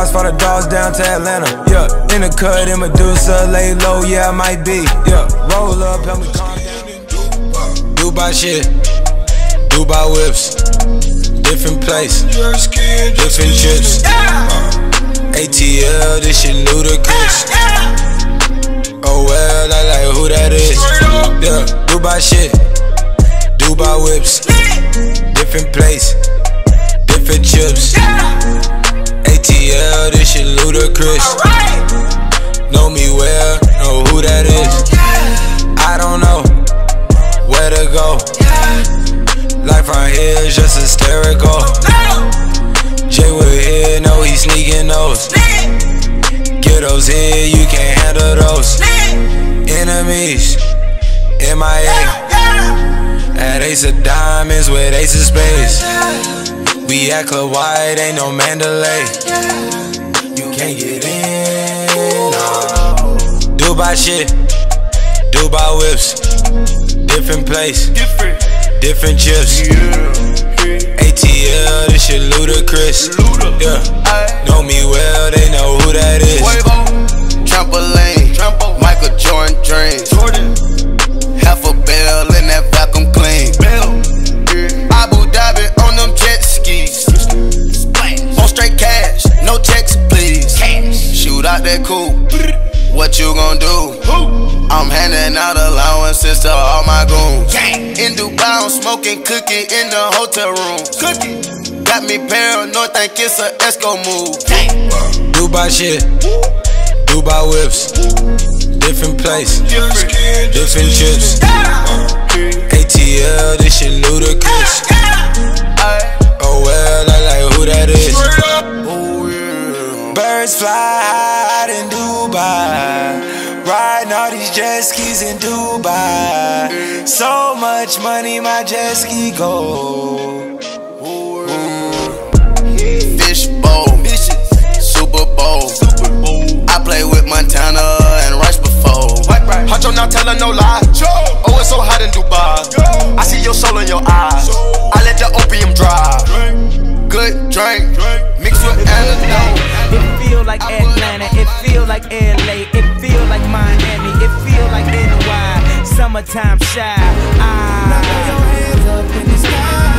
shots for the dogs down to Atlanta. Yeah, in the cut in Medusa, lay low, yeah, I might be. Yeah, roll up, help me calm down. Dubai shit, Dubai whips, different place, different trips. ATL, this shit Ludacris. Oh well, I like who that is. Yeah, Dubai shit, Dubai whips, different place, different chips. ATL, this shit Ludacris. Know me well, know who that is. I don't know where to go. Life around here is just hysterical. Jay will here, know he sneaking those. Get those here, you can't handle those. Enemies, MIA. At Ace of Diamonds with Ace of Spades. We at Club White, ain't no Mandalay. You can't get in, no. Dubai shit, Dubai whips, different place, different chips. ATL, this shit Ludacris. Yeah, know me well, they know who that is. Trampoline, Michael Jordan dreams. Half a bell in that vacuum clean. Abu Dhabi on them jet skis. On straight cash, no checks please. Shoot out that coupe, what you gon' do? I'm handing out allowances to all my goons. In Dubai, I'm smoking cookie in the hotel room. Got me paranoid, think it's a Esco move. Dubai shit, Dubai whips, different place, different chips. ATL, this shit Ludacris. Oh well, I like who that is. Birds fly high in Dubai, riding all these jet skis in Dubai. So much money, my jet ski go. Fish bowl, Super Bowl. I play with Montana and Rice before. Huncho not telling no lie. Oh, it's so hot in Dubai. I see your soul in your eyes. I let the opium drive. Good drink, mixed with antidote. It feel like Atlanta, it feel like LA, it feel like Miami, it feel like NY. Summertime shy. Now throw your hands up in the sky.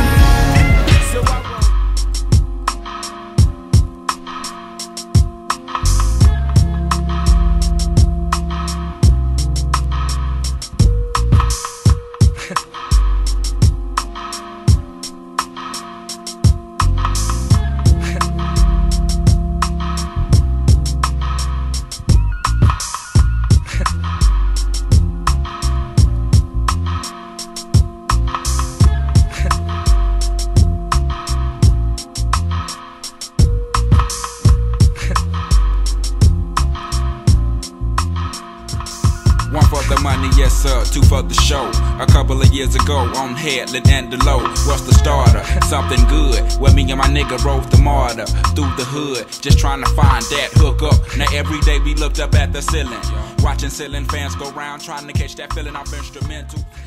One for the money, yes sir, two for the show. A couple of years ago, on Headland and the low. What's the starter? Something good. Well, me and my nigga rode the martyr through the hood, just trying to find that hook up. Now every day we looked up at the ceiling, watching ceiling fans go round, trying to catch that feeling off instrumental.